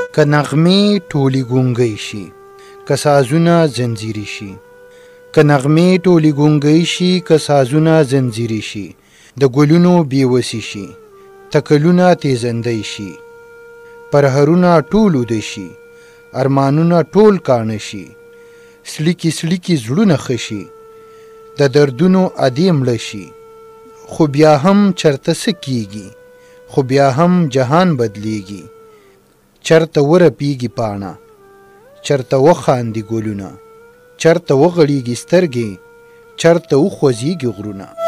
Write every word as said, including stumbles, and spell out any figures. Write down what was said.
که نغمې ټولې ګونګی شي، که سازونه زنځیري شي. که نغمې ټولې ګونګی شي، که سازونه زنځیري شي، د ګلونو بېوسي شي، تکلونه تیزندی شي، پرهرونه ټول اوده شي، ارمانونه ټول کاڼه شي، سړیکي سړیکي زړونه ښه شي، د دردونو ادې مړه شي. خو بیا هم چرته څه کیږي، خو بیا هم جهان بدلیږي. چرته ورپیږي پاڼه، چرته وخاندي ګلونه، چرته وغړیږي سترګې، چرته وخوځیږي غرونه.